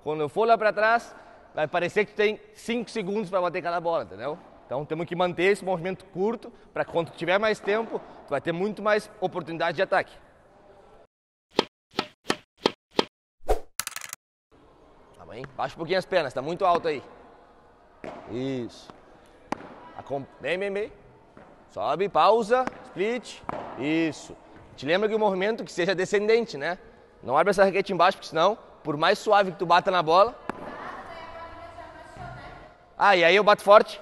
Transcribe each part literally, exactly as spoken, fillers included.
Quando eu for lá pra trás, vai parecer que tu tem cinco segundos pra bater cada bola, entendeu? Então temos que manter esse movimento curto para que quando tu tiver mais tempo, tu vai ter muito mais oportunidade de ataque. Tá bem? Baixa um pouquinho as pernas, tá muito alto aí. Isso. Bem, bem, bem. Sobe, pausa, split. Isso. Te lembra que o movimento que seja descendente, né? Não abre essa raquete embaixo, porque senão, por mais suave que tu bata na bola... Ah, e aí eu bato forte.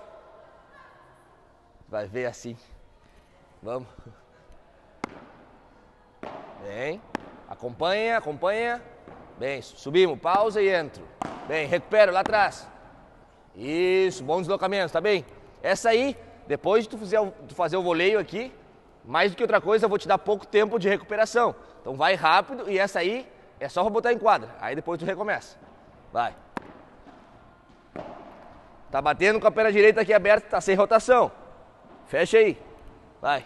Vai ver assim. Vamos. Bem. Acompanha, acompanha. Bem, subimos, pausa e entro. Bem, recupero lá atrás. Isso, bom deslocamento, tá bem? Essa aí, depois de tu fazer, o, tu fazer o voleio aqui, mais do que outra coisa, eu vou te dar pouco tempo de recuperação. Então vai rápido e essa aí é só pra botar em quadra. Aí depois tu recomeça. Vai. Tá batendo com a perna direita aqui aberta, tá sem rotação. Fecha aí. Vai.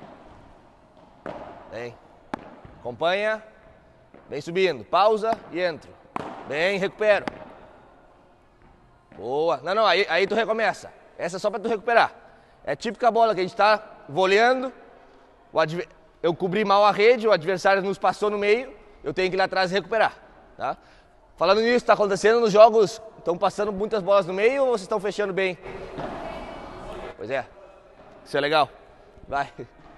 Bem. Acompanha. Vem subindo. Pausa e entro. Bem, recupero. Boa. Não, não, aí, aí tu recomeça. Essa é só pra tu recuperar. É típica bola que a gente tá voleando. O adver... Eu cobri mal a rede, o adversário nos passou no meio. Eu tenho que ir lá atrás e recuperar. Tá? Falando nisso, tá acontecendo nos jogos... Estão passando muitas bolas no meio ou vocês estão fechando bem? Pois é. Isso é legal. Vai.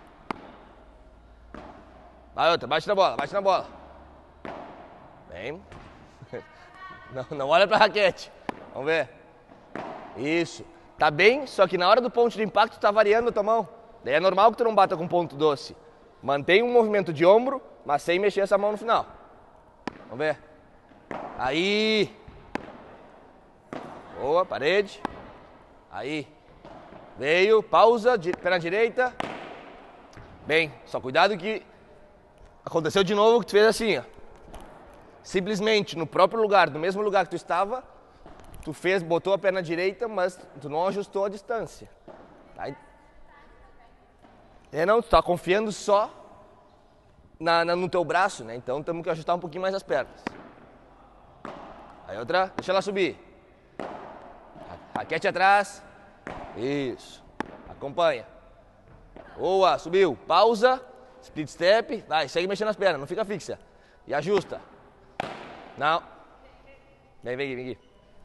Vai outra, bate na bola, bate na bola. Bem. Não, não olha pra raquete. Vamos ver. Isso. Tá bem, só que na hora do ponto de impacto tá variando a tua mão. Daí é normal que tu não bata com ponto doce. Mantém um movimento de ombro, mas sem mexer essa mão no final. Vamos ver. Aí. Boa, parede. Aí. Veio, pausa, perna direita. Bem, só cuidado que aconteceu de novo que tu fez assim, ó. Simplesmente no próprio lugar, no mesmo lugar que tu estava, tu fez, botou a perna direita, mas tu não ajustou a distância. Tá? É não, tu tá confiando só na, na, no teu braço, né? Então temos que ajustar um pouquinho mais as pernas. Aí outra, deixa ela subir. Raquete atrás. Isso. Acompanha. Boa, subiu. Pausa. Split step. Vai, segue mexendo as pernas, não fica fixa. E ajusta. Não. Vem, vem aqui, vem aqui.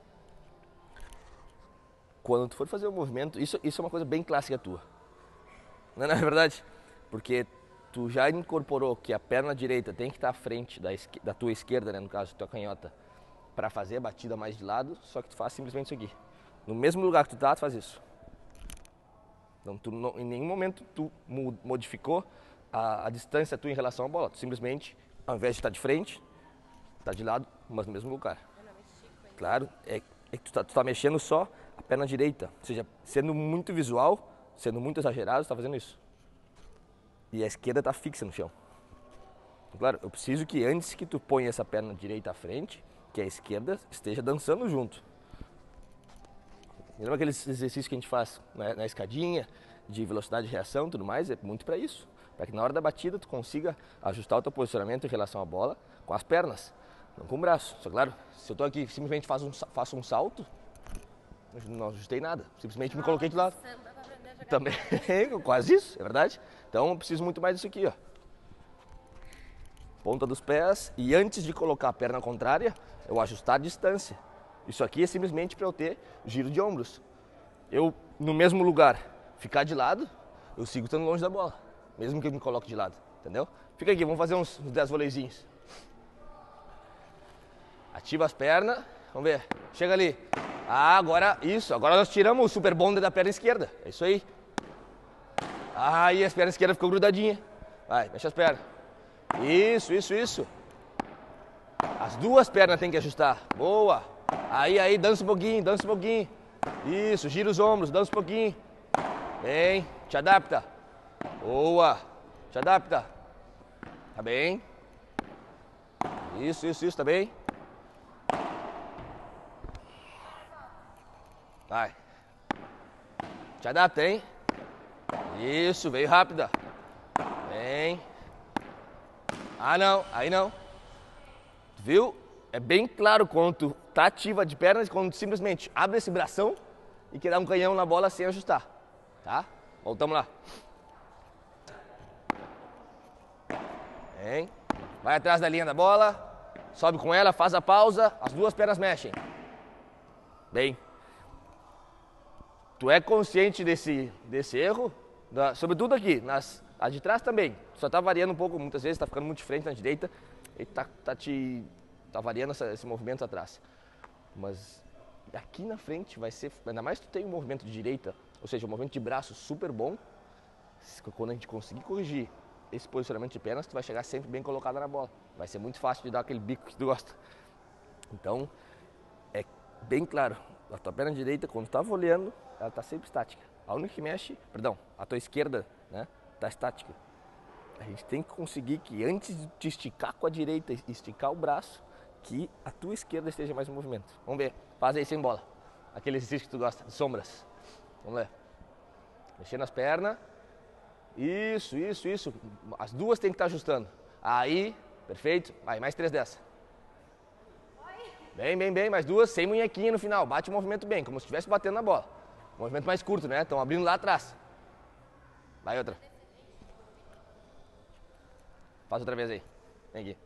Quando tu for fazer o movimento, isso, isso é uma coisa bem clássica tua. Não é verdade? Porque tu já incorporou que a perna direita tem que estar à frente da, esqui, da tua esquerda, né, no caso, tua canhota, para fazer a batida mais de lado, só que tu faz simplesmente isso aqui. No mesmo lugar que tu tá, tu faz isso. Então, tu não, em nenhum momento tu modificou a, a distância tua em relação à bola. Tu simplesmente, ao invés de estar de frente, tá de lado, mas no mesmo lugar. Claro, é, é que tu tá, tu tá mexendo só a perna direita. Ou seja, sendo muito visual, sendo muito exagerado, tu tá fazendo isso. E a esquerda tá fixa no chão. Claro, eu preciso que antes que tu ponha essa perna direita à frente, que a esquerda esteja dançando junto. Lembra aqueles exercícios que a gente faz na, na escadinha, de velocidade de reação e tudo mais? É muito para isso. Para que na hora da batida tu consiga ajustar o teu posicionamento em relação à bola com as pernas, não com o braço. Só claro, se eu tô aqui simplesmente faço um, faço um salto, não ajustei nada. Simplesmente me coloquei de lado. Também, quase isso, é verdade? Então eu preciso muito mais disso aqui, ó. Ponta dos pés e antes de colocar a perna contrária, eu ajustar a distância. Isso aqui é simplesmente para eu ter giro de ombros. Eu, no mesmo lugar, ficar de lado, eu sigo estando longe da bola. Mesmo que eu me coloque de lado, entendeu? Fica aqui, vamos fazer uns, uns dez voleizinhos. Ativa as pernas, vamos ver. Chega ali. Ah, agora, isso. Agora nós tiramos o super bonder da perna esquerda. É isso aí. Ah, e as pernas esquerdas ficou grudadinha. Vai, mexe as pernas. Isso, isso, isso. As duas pernas tem que ajustar. Boa. Aí, aí, dança um pouquinho, dança um pouquinho. Isso, gira os ombros, dança um pouquinho. Bem, te adapta. Boa, te adapta. Tá bem. Isso, isso, isso, tá bem. Vai. Te adapta, hein? Isso, veio rápida. Bem. Ah, não, aí não. Viu? é bem claro quando tu tá ativa de pernas, quando tu simplesmente abre esse bração e quer dar um canhão na bola sem ajustar, tá? Voltamos lá. Bem, vai atrás da linha da bola, sobe com ela, faz a pausa, as duas pernas mexem. Bem, tu é consciente desse, desse erro, da, sobretudo aqui, nas, as de trás também. Só tá variando um pouco, muitas vezes tá ficando muito de frente na direita e tá, tá te tá variando essa, esse movimento atrás. Mas aqui na frente vai ser, ainda mais que tu tem um movimento de direita, ou seja, um movimento de braço super bom, quando a gente conseguir corrigir esse posicionamento de pernas, tu vai chegar sempre bem colocada na bola. Vai ser muito fácil de dar aquele bico que tu gosta. Então, é bem claro, a tua perna direita, quando tu tá voleando, ela tá sempre estática. A única que mexe, perdão, a tua esquerda, né, tá estática. A gente tem que conseguir que antes de te esticar com a direita e esticar o braço, que a tua esquerda esteja mais em movimento. Vamos ver, faz aí sem bola. Aquele exercício que tu gosta, de sombras. Vamos lá. Mexendo as pernas. Isso, isso, isso. As duas tem que estar ajustando. Aí, perfeito. Vai, mais três dessa. Bem, bem, bem. Mais duas, sem munhequinha no final. Bate o movimento bem, como se estivesse batendo na bola. Movimento mais curto, né? Estão abrindo lá atrás. Vai outra. Faz outra vez aí. Vem aqui.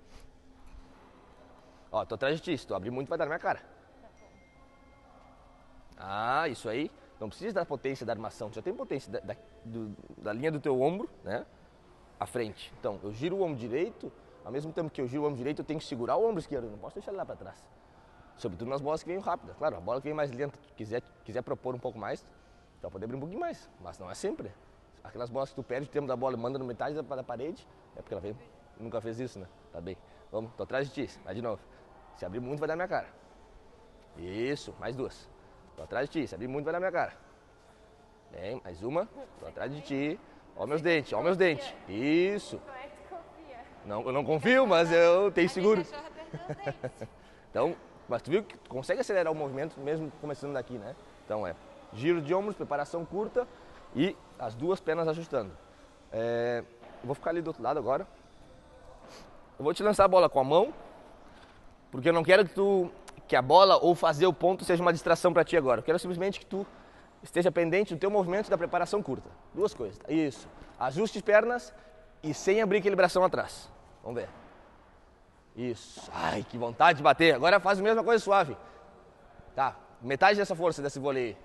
Ó, tô atrás de ti. Se tu abrir muito, vai dar na minha cara. Ah, isso aí. Não precisa da potência da armação, tu já tem potência da, da, do, da linha do teu ombro, né, à frente. Então, eu giro o ombro direito, ao mesmo tempo que eu giro o ombro direito, eu tenho que segurar o ombro esquerdo, eu não posso deixar ele lá para trás. Sobretudo nas bolas que vêm rápidas. Claro, a bola que vem mais lenta, tu quiser, quiser propor um pouco mais, tu vai poder abrir um pouquinho mais, mas não é sempre. Aquelas bolas que tu perde o tempo da bola e manda no metade da, da parede, é porque ela vem, nunca fez isso, né? Tá bem. Vamos, tô atrás de ti, vai de novo. Se abrir muito, vai dar na minha cara. Isso, mais duas. Tô atrás de ti, se abrir muito vai na minha cara. Bem, mais uma. Tô atrás de ti. Ó meus dentes, ó meus dentes. Isso. Não, eu não confio, mas eu tenho seguro. Então, mas tu viu que tu consegue acelerar o movimento mesmo começando daqui, né? Então é giro de ombros, preparação curta e as duas pernas ajustando. É, eu vou ficar ali do outro lado agora. Eu vou te lançar a bola com a mão, porque eu não quero que tu... que a bola ou fazer o ponto seja uma distração para ti agora. Eu quero simplesmente que tu esteja pendente do teu movimento e da preparação curta. Duas coisas. Isso. Ajuste pernas e sem abrir aquele bração atrás. Vamos ver. Isso. Ai, que vontade de bater. Agora faz a mesma coisa suave. Tá. Metade dessa força desse vôlei.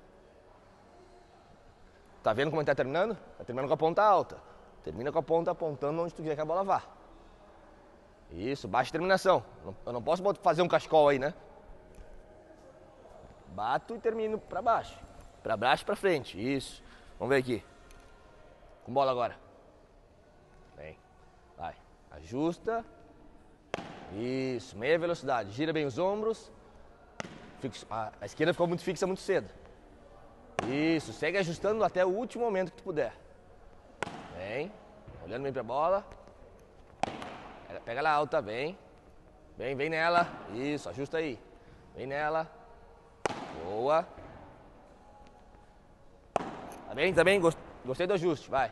Tá vendo como ele tá terminando? Tá terminando com a ponta alta. Termina com a ponta apontando onde tu quer que a bola vá. Isso, baixa terminação. Eu não posso fazer um cachecol aí, né? Bato e termino pra baixo. Pra baixo e pra frente. Isso. Vamos ver aqui. Com bola agora. Vem. Vai. Ajusta. Isso. Meia velocidade. Gira bem os ombros. Fixa. A esquerda ficou muito fixa muito cedo. Isso. Segue ajustando até o último momento que tu puder. Vem. Olhando bem pra bola. Pega ela alta, vem. Vem, vem nela. Isso, ajusta aí. Vem nela. Boa. Tá bem, tá bem? Gostei do ajuste, vai.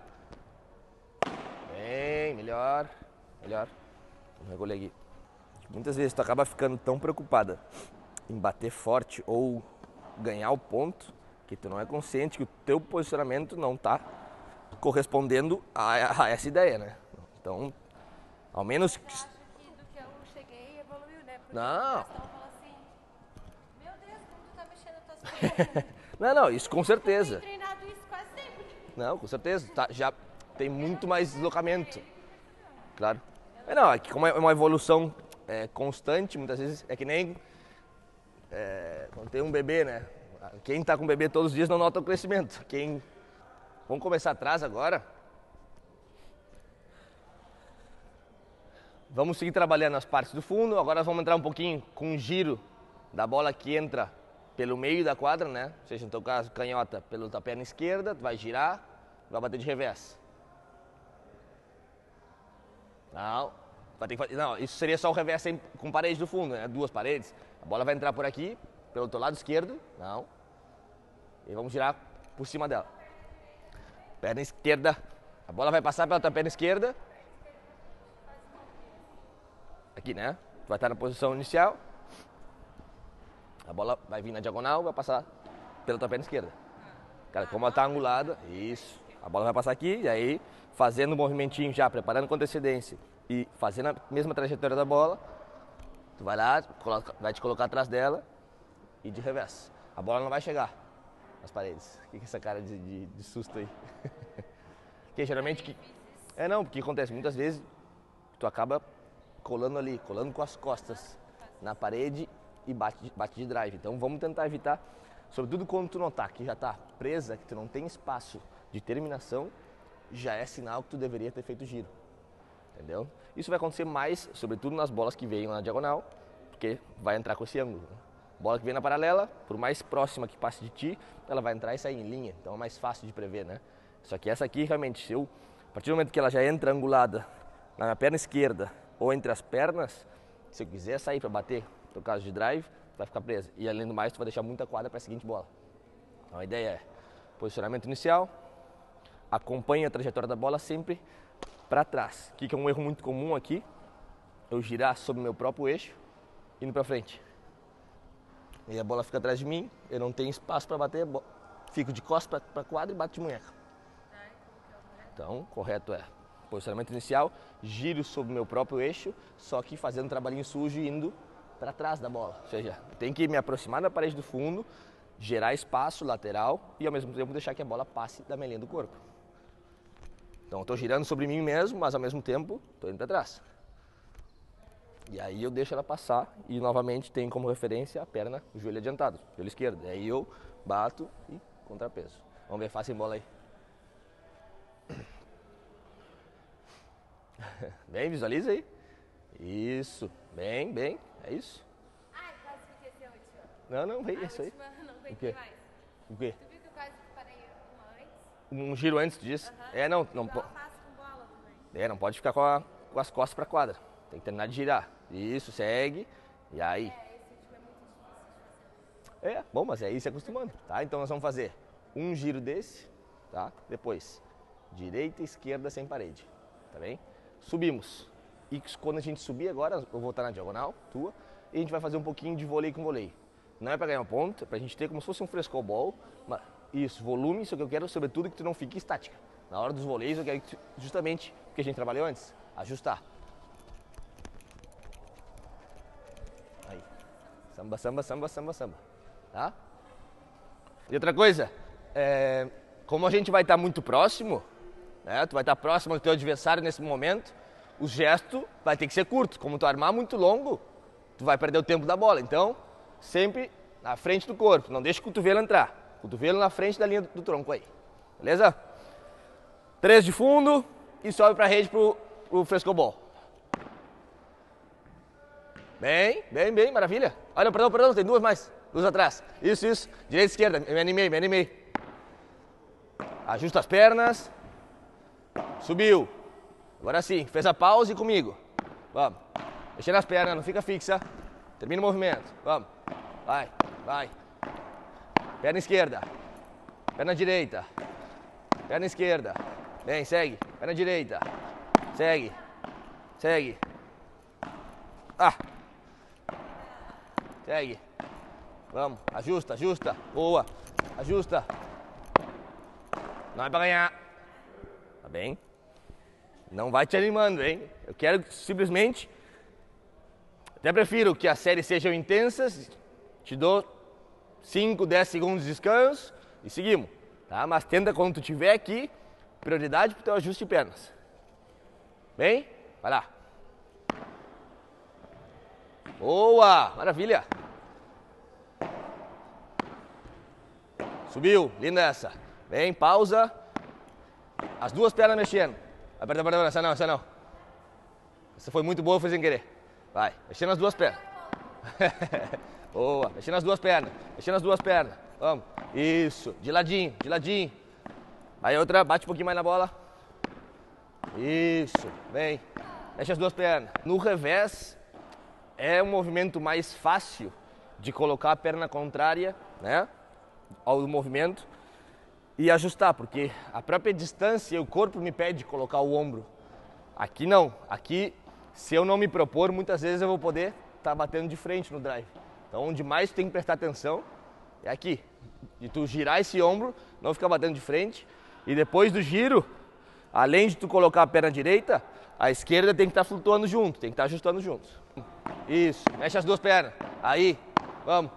Bem, melhor. Melhor. Vamos recolher aqui. Muitas vezes tu acaba ficando tão preocupada em bater forte ou ganhar o ponto que tu não é consciente que o teu posicionamento não tá correspondendo a, a essa ideia, né? Então, ao menos... Eu acho que do que eu cheguei evoluiu, né? Porque não. o Gastão falou assim, meu Deus, como tu tá mexendo as tuas pernas. Não, não, isso com certeza. Eu tenho treinado isso quase sempre. Não, com certeza. Tá, já tem muito mais deslocamento. Claro. É, não, é que como é uma evolução é, constante, muitas vezes é que nem é, quando tem um bebê, né? Quem tá com bebê todos os dias não nota o crescimento. Quem... Vamos começar atrás agora. Vamos seguir trabalhando as partes do fundo. Agora vamos entrar um pouquinho com o giro da bola que entra pelo meio da quadra, né? Ou seja, no teu caso, canhota pela tua perna esquerda, tu vai girar, vai bater de revés. Não, vai ter que fazer, não, isso seria só o revés sem, com parede do fundo, né? Duas paredes. A bola vai entrar por aqui, pelo teu lado esquerdo, não. E vamos girar por cima dela. Perna esquerda, a bola vai passar pela tua perna esquerda. Aqui, né? Tu vai estar na posição inicial, a bola vai vir na diagonal, vai passar pela tua perna esquerda. Cara, como ela tá angulada, isso. A bola vai passar aqui, e aí, fazendo o movimentinho já, preparando com antecedência e fazendo a mesma trajetória da bola, tu vai lá, coloca, vai te colocar atrás dela e de revés. A bola não vai chegar nas paredes. O que é essa cara de, de, de susto aí? Porque geralmente... Que, é não, porque acontece muitas vezes, tu acaba colando ali, colando com as costas na parede e bate, bate de drive. Então vamos tentar evitar, sobretudo quando tu notar que já tá presa, que tu não tem espaço de terminação, já é sinal que tu deveria ter feito giro. Entendeu? Isso vai acontecer mais, sobretudo nas bolas que vêm na diagonal, porque vai entrar com esse ângulo. Né? Bola que vem na paralela, por mais próxima que passe de ti, ela vai entrar e sair em linha, então é mais fácil de prever, né? Só que essa aqui, realmente, se eu, a partir do momento que ela já entra angulada na minha perna esquerda ou entre as pernas, se eu quiser sair para bater, no caso de drive, vai ficar presa. E além do mais, tu vai deixar muita quadra para a seguinte bola. Então a ideia é posicionamento inicial, acompanhe a trajetória da bola sempre para trás. O que é um erro muito comum aqui? Eu girar sobre o meu próprio eixo, indo para frente. E a bola fica atrás de mim, eu não tenho espaço para bater, fico de costas para a quadra e bato de munheca. Então, correto é posicionamento inicial, giro sobre o meu próprio eixo, só que fazendo um trabalhinho sujo e indo para trás da bola. Ou seja, tem que me aproximar da parede do fundo, gerar espaço lateral e ao mesmo tempo deixar que a bola passe da minha linha do corpo. Então eu estou girando sobre mim mesmo, mas ao mesmo tempo estou indo para trás. E aí eu deixo ela passar e novamente tem como referência a perna, o joelho adiantado, joelho esquerdo. E aí eu bato e contrapeso. Vamos ver, faça em bola aí. Bem, visualiza aí. Isso, bem, bem, é isso. Ai, quase fiquei esse último. Não, não, vem, A isso aí. última, não O aguentei quê? mais. O quê? Tu viu que eu quase parei uma antes? Um giro antes disso? Aham. É, não, não, Igual po- eu faço com bola também. é, não pode ficar com, a- com as costas para a quadra. Tem que terminar de girar. Isso, segue. E aí? É, esse último é muito difícil de fazer. É, bom, mas é ir se acostumando, tá? Então nós vamos fazer um giro desse, tá? Depois, direita e esquerda sem parede, tá bem? Subimos. E quando a gente subir agora, eu vou voltar na diagonal, tua, e a gente vai fazer um pouquinho de vôlei com vôlei. Não é para ganhar um ponto, é pra gente ter como se fosse um frescobol. Mas, isso, volume, isso que eu quero, sobretudo, que tu não fique estática. Na hora dos voleis, eu quero que tu, justamente o que a gente trabalhou antes, ajustar. Aí. Samba, samba, samba, samba, samba. Tá? E outra coisa, é, como a gente vai estar muito próximo, né, tu vai estar próximo do teu adversário nesse momento, o gesto vai ter que ser curto. Como tu armar muito longo, tu vai perder o tempo da bola. Então, sempre na frente do corpo, não deixa o cotovelo entrar. Cotovelo na frente da linha do, do tronco aí. Beleza? Três de fundo e sobe pra rede pro, pro frescobol. Bem, bem, bem, maravilha. Olha, perdão, perdão, tem duas mais. Duas atrás. Isso, isso. Direita e esquerda. Me animei, me animei. Ajusta as pernas. Subiu. Agora sim, fez a pausa e comigo. Vamos. Mexendo as pernas, não fica fixa. Termina o movimento. Vamos. Vai, vai. Perna esquerda. Perna direita. Perna esquerda. Bem, segue. Perna direita. Segue. Segue. Ah. Segue. Vamos. Ajusta, ajusta. Boa. Ajusta. Não é pra ganhar. Tá bem? Não vai te animando, hein? Eu quero simplesmente... Até prefiro que as séries sejam intensas. Te dou cinco, dez segundos de descanso e seguimos. Tá? Mas tenta, quando tu estiver aqui, prioridade pro teu ajuste de pernas. Bem? Vai lá. Boa! Maravilha! Subiu. Linda essa. Bem, pausa. As duas pernas mexendo. Aperta, aperta, aperta. Essa não, essa não. Essa foi muito boa, foi sem querer. Vai, mexendo as duas pernas. Boa, mexendo as duas pernas. Mexendo as duas pernas. Vamos. Isso, de ladinho, de ladinho. Aí outra, bate um pouquinho mais na bola. Isso, vem. Mexe as duas pernas. No revés, é um movimento mais fácil de colocar a perna contrária, né, ao movimento e ajustar, porque a própria distância e o corpo me pede colocar o ombro. Aqui não, aqui se eu não me propor, muitas vezes eu vou poder estar tá batendo de frente no drive. Então, onde mais tu tem que prestar atenção é aqui. De tu girar esse ombro, não ficar batendo de frente. E depois do giro, além de tu colocar a perna direita, a esquerda tem que estar tá flutuando junto, tem que estar tá ajustando juntos. Isso, mexe as duas pernas. Aí, vamos.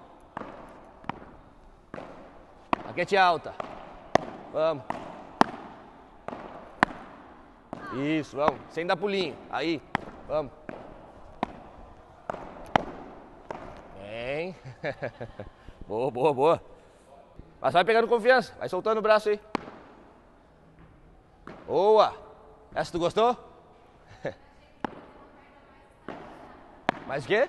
Raquete alta. Vamos. Isso, vamos. Sem dar pulinho. Aí, vamos. Bem. Boa, boa, boa. Mas vai pegando confiança. Vai soltando o braço aí. Boa. Essa tu gostou? Mais o quê?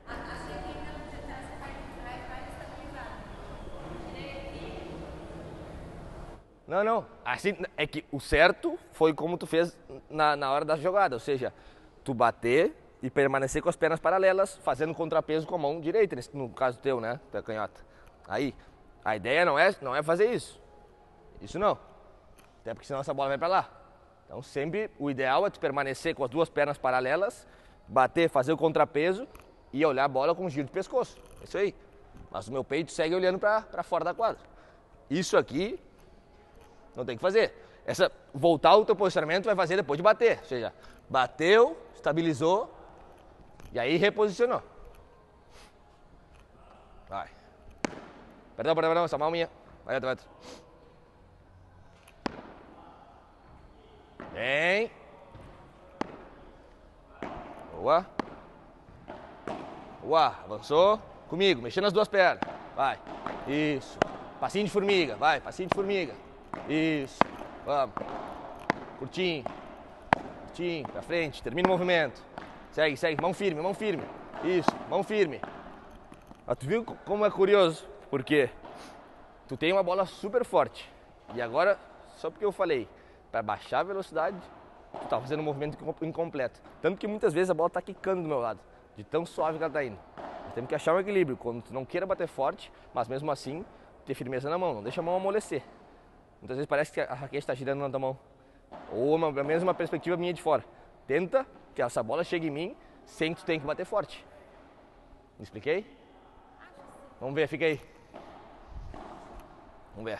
Não, não. Assim, é que o certo foi como tu fez na, na hora da jogada. Ou seja, tu bater e permanecer com as pernas paralelas, fazendo contrapeso com a mão direita, no caso teu, né? Da canhota. Aí, a ideia não é, não é fazer isso. Isso não. Até porque senão essa bola vai pra lá. Então sempre o ideal é tu permanecer com as duas pernas paralelas, bater, fazer o contrapeso e olhar a bola com um giro de pescoço. É isso aí. Mas o meu peito segue olhando pra, pra fora da quadra. Isso aqui não tem que fazer. Essa, voltar o teu posicionamento vai fazer depois de bater. Ou seja, bateu, estabilizou e aí reposicionou. Vai. Perdão, perdão, perdão, essa mão minha. Vai, vai, vai. Bem. Boa. Boa, avançou. Comigo, mexendo as duas pernas. Vai. Isso. Passinho de formiga, vai, passinho de formiga. Isso. Vamos. Curtinho. Curtinho, pra frente, termina o movimento. Segue, segue, mão firme, mão firme. Isso, mão firme. Ah, tu viu como é curioso? Porque tu tem uma bola super forte. E agora, só porque eu falei, para baixar a velocidade, tu tá fazendo um movimento incompleto. Tanto que muitas vezes a bola tá quicando do meu lado, de tão suave que ela tá indo. Nós temos que achar um equilíbrio, quando tu não queira bater forte, mas mesmo assim, ter firmeza na mão, não deixa a mão amolecer. Muitas vezes parece que a raquete está girando na tua mão. Ou uma, a mesma perspectiva minha de fora. Tenta que essa bola chegue em mim sem que tu tenha que bater forte. Me expliquei? Vamos ver, fica aí. Vamos ver.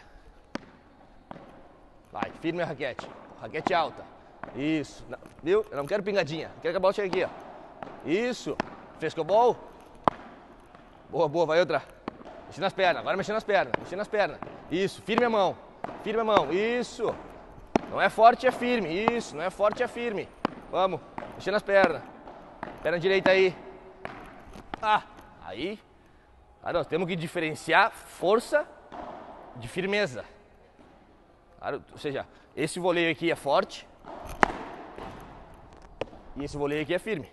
Vai, firme a raquete. Raquete alta. Isso. Não, viu? Eu não quero pingadinha. Eu quero que a bola chegue aqui, ó. Isso. Frescobol. Boa, boa. Vai outra. Mexendo nas pernas. Agora mexendo nas pernas. Mexendo nas pernas. Isso. Firme a mão. Firme a mão. Isso. Não é forte, é firme. Isso. Não é forte, é firme. Vamos. Mexendo nas pernas. Perna direita aí. Ah. Aí. Ah, nós temos que diferenciar força de firmeza. Claro, ou seja, esse voleio aqui é forte e esse voleio aqui é firme.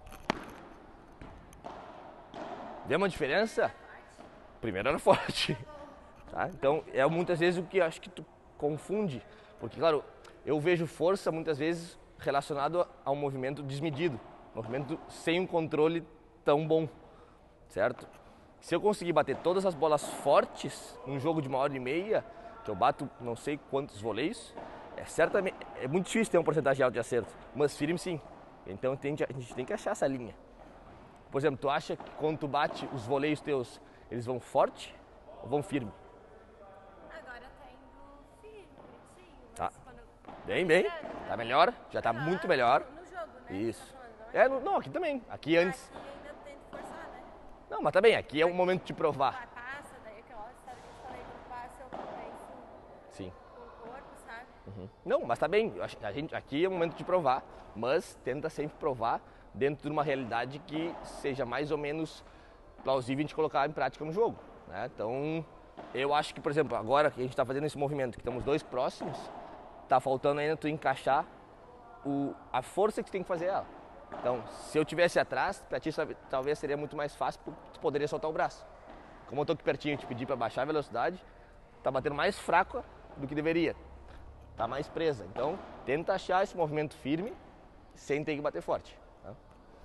Vê uma diferença? O primeiro era forte. Tá? Então, é muitas vezes o que eu acho que tu confunde. Porque, claro, eu vejo força muitas vezes relacionado a um movimento desmedido. Um movimento sem um controle tão bom. Certo? Se eu conseguir bater todas as bolas fortes num jogo de uma hora e meia, que eu bato não sei quantos voleios, é certamente é muito difícil ter uma porcentagem alta de acerto, mas firme sim. Então tem, a gente tem que achar essa linha. Por exemplo, tu acha que quando tu bate os voleios teus, eles vão forte ou vão firme? Agora tá indo firme, bonitinho. Tá. Quando eu... Bem, bem. Tá melhor? Já tá muito melhor. No jogo, né? Isso. Tá falando, não é? É, no- não, aqui também. Aqui antes. Aqui ainda tem que forçar, né? Não, mas tá bem. Aqui é um momento de provar. Vai, passa, daí aquela história que eu falei, quando passa eu compenso Sim. com o corpo, sabe? Uhum. Não, mas tá bem. A a gente, aqui é o momento de provar, mas tenta sempre provar dentro de uma realidade que seja mais ou menos plausível de colocar em prática no jogo. Né? Então, eu acho que, por exemplo, agora que a gente está fazendo esse movimento, que estamos dois próximos, tá faltando ainda tu encaixar o, a força que tu tem que fazer ela. Então, se eu tivesse atrás, pra ti sabe, talvez seria muito mais fácil, porque tu poderia soltar o braço. Como eu tô aqui pertinho e te pedi para baixar a velocidade, tá batendo mais fraco do que deveria. Tá mais presa. Então, tenta achar esse movimento firme, sem ter que bater forte. Tá?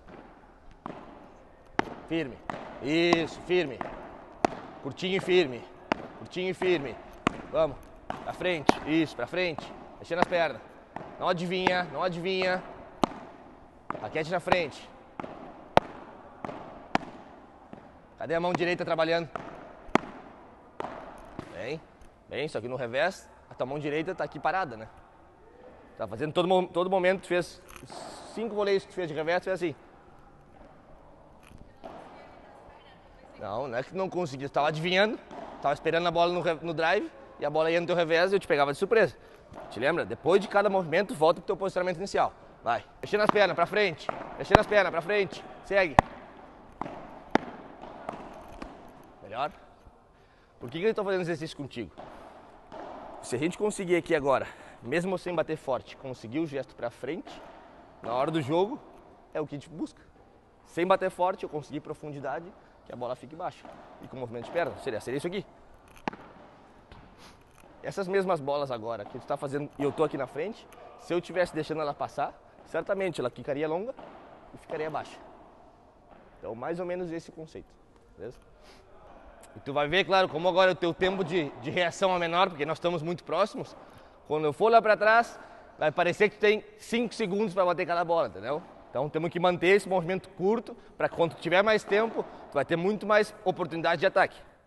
Firme. Isso, firme. Curtinho e firme. Curtinho e firme. Vamos. Pra frente. Isso, pra frente. Mexendo as pernas. Não adivinha, não adivinha. Raquete na frente. Cadê a mão direita trabalhando? Bem, bem, só que no revés, a tua mão direita tá aqui parada, né? Tá fazendo todo, todo momento, tu fez cinco voleios que tu fez de revés, tu fez assim. Não, não é que tu não conseguia, tu tava adivinhando, tava esperando a bola no, no drive e a bola ia no teu revés e eu te pegava de surpresa. Te lembra? Depois de cada movimento, volta pro teu posicionamento inicial. Vai. Mexendo as pernas pra frente, mexendo as pernas pra frente, segue. Melhor? Por que que eu tô fazendo exercício contigo? Se a gente conseguir aqui agora, mesmo sem bater forte, conseguir o gesto pra frente, na hora do jogo, é o que a gente busca. Sem bater forte, eu consegui profundidade, que a bola fique baixa. E com movimento de perna, seria, seria isso aqui. Essas mesmas bolas agora que tu tá fazendo e eu tô aqui na frente, se eu tivesse deixando ela passar, certamente ela ficaria longa e ficaria baixa. Então, mais ou menos esse conceito, beleza? E tu vai ver, claro, como agora o teu tempo de, de reação é menor, porque nós estamos muito próximos. Quando eu for lá para trás, vai parecer que tu tem cinco segundos para bater cada bola, entendeu? Então temos que manter esse movimento curto, para quando tiver mais tempo, tu vai ter muito mais oportunidade de ataque.